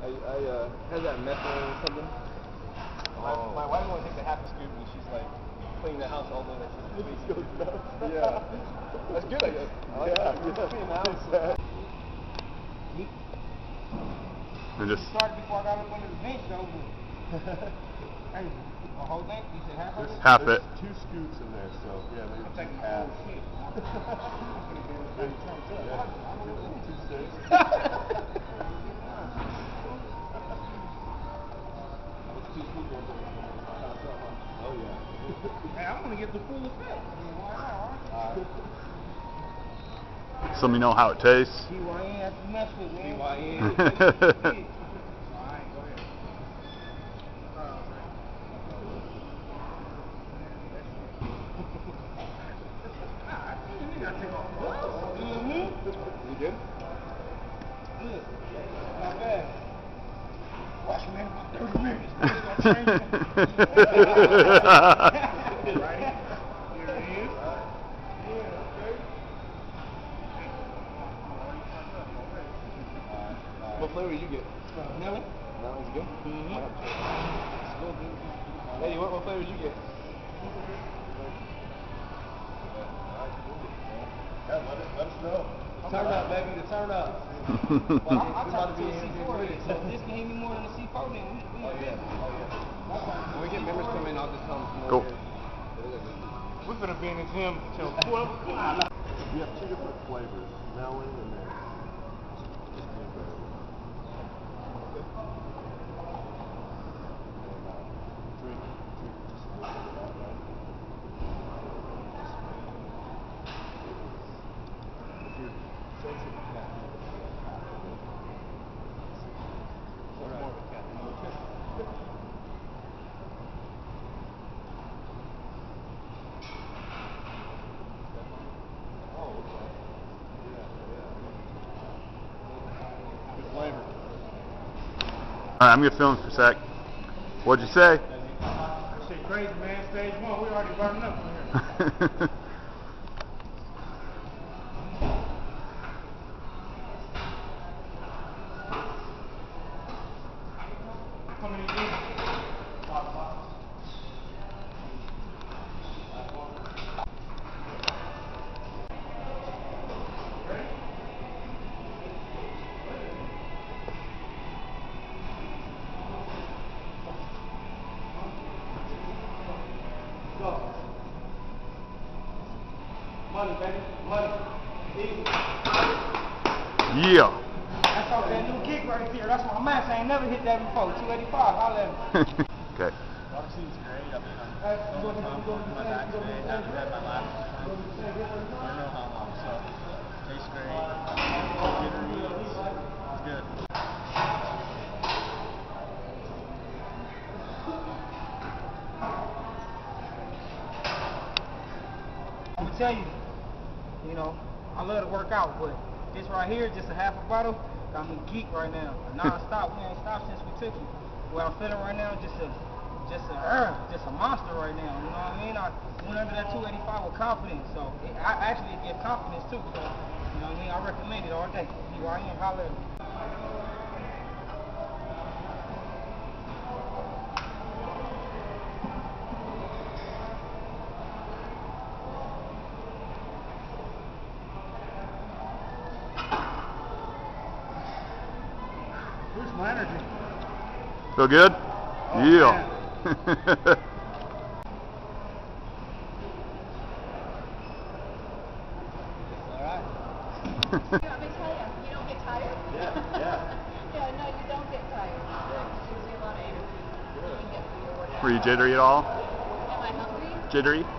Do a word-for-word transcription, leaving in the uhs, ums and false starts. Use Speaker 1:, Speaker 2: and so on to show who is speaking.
Speaker 1: I, I uh, had that methane or something. My, oh. my wife only takes a half a scoop and she's like cleaning the house all day. Like she's goes nuts. Yeah. That's good, I guess. I like yeah, yeah. Clean the house.
Speaker 2: And just
Speaker 3: started before I got up under the bench though. Hey, the whole thing? You said half of it?
Speaker 2: Half
Speaker 1: There's
Speaker 2: it.
Speaker 1: two scoops in there, so yeah, maybe
Speaker 3: I'm taking
Speaker 1: half.
Speaker 3: the whole shit.
Speaker 1: Yeah. Two six. Oh yeah.
Speaker 3: Hey, I'm gonna get the full effect. I mean, why not, right?
Speaker 2: so we know how it tastes.
Speaker 3: G Y N has to mess with, man.
Speaker 1: G Y N.
Speaker 3: Alright, go ahead. Mm-hmm.
Speaker 1: You good?
Speaker 3: Good. Not bad. Watch me in about thirty minutes. Right? Here it is. Yeah, okay.
Speaker 1: What flavor you get?
Speaker 3: Melon.
Speaker 1: Melon's good?
Speaker 3: Mm-hmm.
Speaker 1: Eddie, what, what flavors you get? Yeah, let, it, let us know. Turn up, baby, the turn up.
Speaker 3: Well, I'm, I'm talking to a C four here, so if this can hit me more than a C four, then we, we
Speaker 1: Oh, yeah. Oh, yeah. When we get members come in, I'll just tell them to
Speaker 2: Cool.
Speaker 3: We're going to be in the gym till twelve o'clock.
Speaker 1: We have two different flavors, melon and then just blueberry. Okay. And uh, drink, drink just a little bit of that, right? If you're sensitive to caffeine, it's like half of it. All right. More of a caffeine. Okay. Oh, okay. Yeah, yeah. Good flavor.
Speaker 2: Alright, I'm gonna film for a sec. What'd you say?
Speaker 3: That shit crazy, man. Stage one, we already burning up from here. How many days? Go. Money, baby. Money. Easy.
Speaker 2: Yeah.
Speaker 3: That's off that new kick right there. That's my max. I ain't never hit that before. two eighty-five. Holla at me.
Speaker 2: Okay.
Speaker 1: Water seems great. I've been on
Speaker 3: Hey, you go to the
Speaker 1: my back today. Haven't had my last I don't know how long, so tastes great. Jittery. It's good.
Speaker 3: I'm gonna tell you, you know, I love to work out, but this right here, just a half a bottle, got me geek right now. Non-stop, we ain't stopped since we took it. Where I'm feeling right now, just a, just a, uh, just a monster right now. You know what I mean? I went under that two eighty-five with confidence, so it, I actually it gives confidence too. So, you know what I mean? I recommend it all day. G Y N, holla at me. Where's my energy?
Speaker 2: Feel good?
Speaker 3: Oh,
Speaker 2: yeah.
Speaker 1: Alright.
Speaker 4: You want me to tell you? You don't get tired?
Speaker 1: Yeah, yeah.
Speaker 4: Yeah, no, you don't get tired. It gives you a lot of energy. You can get through your workout.
Speaker 2: Were you jittery at all?
Speaker 4: Am I hungry?
Speaker 2: Jittery?